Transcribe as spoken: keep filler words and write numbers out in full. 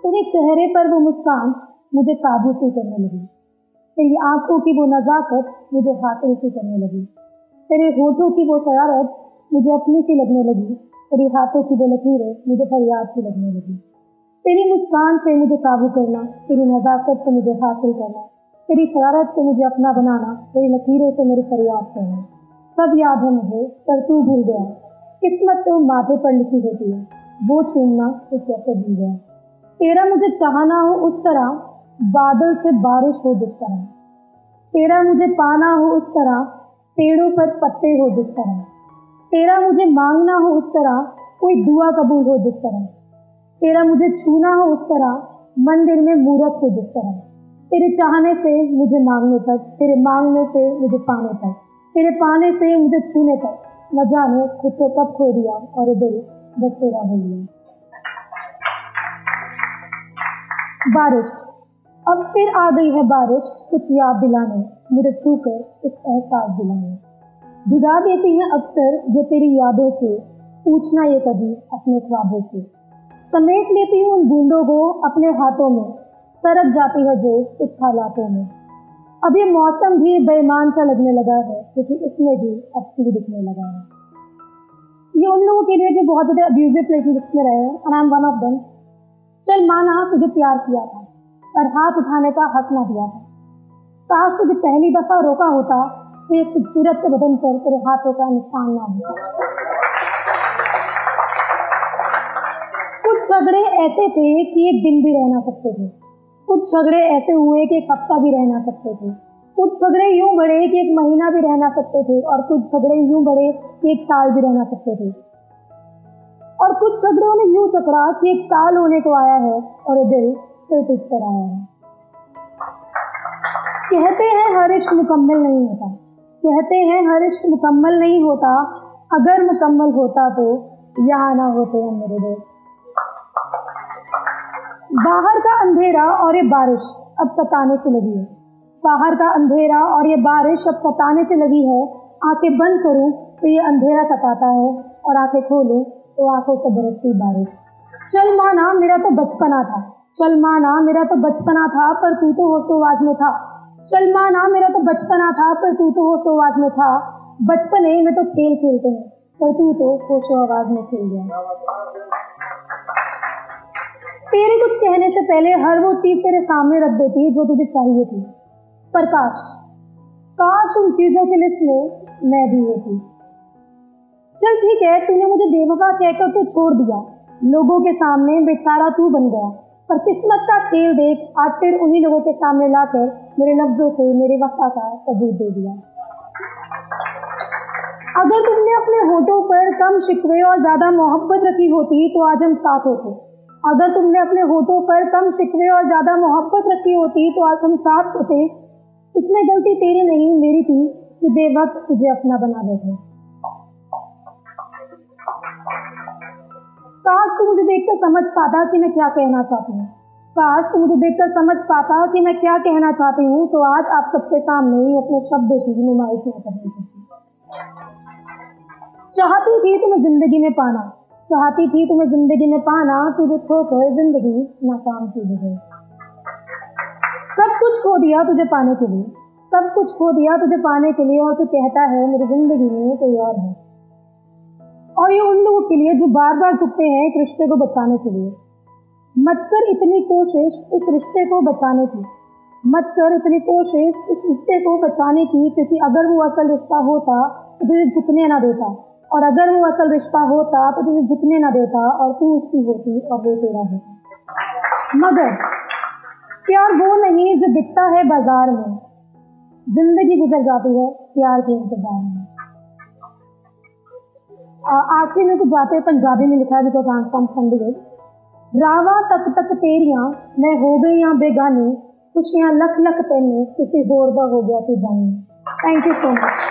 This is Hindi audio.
तेरे चेहरे पर वो मुस्कान मुझे काबू से करने लगी, तेरी आंखों की वो नजाकत मुझे हाथों से करने लगी, तेरे होठों की वो शरारत मुझे अपनी सी लगने लगी, तेरी हाथों की वो लकीरें मुझे फरियाद सी लगने लगी। तेरी मुस्कान से मुझे काबू करना, तेरी नजाकत से मुझे हासिल करना, तेरी शरारत से मुझे अपना बनाना, तेरी लकीरों से मेरी फरियाद करना। सब याद है मुझे पर तू भूल गया, किस्मत तो माथे पर लिखी होती है, वो चूमना तो कैसे भूल गया। तेरा मुझे चाहना हो उस तरह बादल से बारिश हो जिस तरह, तेरा मुझे पाना हो उस तरह पेड़ों पर पत्ते हो जिस तरह, तेरा मुझे मांगना हो उस तरह कोई दुआ कबूल हो जिस तरह, तेरा मुझे छूना हो उस तरह मंदिर में मूरत हो जिस तरह, तेरे चाहने से मुझे मांगने तक, तेरे मांगने से मुझे पाने तक, तेरे पाने से मुझे छूने तक, न जाने खुद को कब खो दिया और दिल बस तेरा हो गया। बारिश, अब फिर आ गई है बारिश कुछ याद दिलाने, मुझे छूकर कुछ एहसास दिलाने। भिगा देती है अक्सर जो तेरी यादों से, पूछना ये कभी अपने ख्वाबों से। समेट लेती हूँ उन बूंदों को अपने हाथों में, सरक जाती है जो कुछ हालातों में। अब ये मौसम भी बेईमान सा लगने लगा है क्योंकि इसमें भी अब तू दिखने लगा है। ये उन लोगों के लिए जो बहुत ज़्यादा अब्यूजिव रिलेशनशिप में रहे, and I am one of them. चल माना तुझे प्यार किया था और हाथ उठाने का हक ना दिया था, काश तुझे पहली दफा रोका होता तो ये खूबसूरत के बदन पर तेरे हाथों का निशान ना होता। कुछ झगड़े ऐसे थे कि एक दिन भी रह ना सकते थे, कुछ झगड़े ऐसे हुए कि एक हफ्ता भी रह ना सकते थे, कुछ झगड़े यूं बढ़े कि एक महीना भी रह ना सकते थे, और कुछ झगड़े यूं बढ़े कि एक साल भी रह ना सकते थे, और कुछ झगड़ों ने यूं चकरा कि एक साल होने को आया है और ये दिल फिर तुझ पर आया है। कहते हैं हर इश्क मुकम्मल नहीं होता, कहते हैं हर इश्क मुकम्मल नहीं होता, अगर मुकम्मल होता तो यहाँ ना होते हम मेरे दोस्त। बाहर का अंधेरा और ये बारिश अब सताने से लगी है, बाहर का अंधेरा और ये बारिश अब सताने से लगी है। आंखें बंद करूं तो ये अंधेरा सताता है और आंखें खोलूं तो आंखों से बरसती बारिश। चल माना मेरा तो बचपना था, चल माना मेरा तो बचपना था पर तू तो होशोवाज में था, चल माना मेरा तो बचपना था पर तू तो होशोवाज में था। बचपने में तो खेल खेलते हैं पर तू तो होशोवाज में खेल गया। तेरे कुछ कहने से पहले हर वो चीज तेरे सामने रख देती जो तुझे चाहिए थी, पर काश काश उन चीजों की लिस्ट में मैं भी होती। चल ठीक है, तूने मुझे बेवफा कहकर तो छोड़ दिया, लोगों के सामने बेचारा तू बन गया, पर किस्मत का खेल देख आज फिर उन्हीं लोगों के सामने लाकर मेरे लफ्जों से मेरे वफा का सबूत दे दिया। अगर तुमने अपने होठों पर कम शिकवे और ज्यादा मोहब्बत रखी होती तो आज हम साथ होते, अगर तुमने अपने होठों पर कम शिकवे और ज्यादा मोहब्बत रखी होती तो आज हम साथ होते। इसमें गलती तेरी नहीं मेरी थी कि बेवक्त तुझे अपना बना बैठे। काश तू मुझे देखकर समझ पाता कि मैं क्या कहना चाहती हूँ, काश तू मुझे देखकर समझ पाता कि मैं क्या कहना चाहती हूँ, तो आज आप सबके सामने ही अपने शब्दों की नुमाइश न करनी थी। चाहती थी तुम्हें जिंदगी में पाना, चाहती थी तुम्हें जिंदगी में पाना, तुझे खोकर जिंदगी नाकाम सी हो गई। सब कुछ खो दिया तुझे पाने के लिए, सब कुछ खो दिया तुझे पाने के लिए, और तू कहता है मेरी जिंदगी में कोई और है। और ये उन लोगों के लिए जो बार बार झुकते हैं एक रिश्ते को बचाने के लिए। मत कर इतनी कोशिश इस रिश्ते को बचाने की, मत कर इतनी कोशिश इस रिश्ते को बचाने की, क्योंकि अगर वो असल रिश्ता होता तो तुझे झुकने ना देता, और अगर वो असल रिश्ता होता तो तुझे झुकने ना देता, और तू उसकी होती और वो तेरा होता। मगर प्यार वो नहीं जो बिकता है बाजार में, जिंदगी गुजर जाती है प्यार के इंतजार में। आखिर में कुछ जाते पंजाबी में लिखा है, because I am from Chandigarh. रावा तक तक तेरियां मैं हो गई या बेगानी, खुशियां लख लख तेने किसी होर दा हो गया तू जानी। Thank you so much.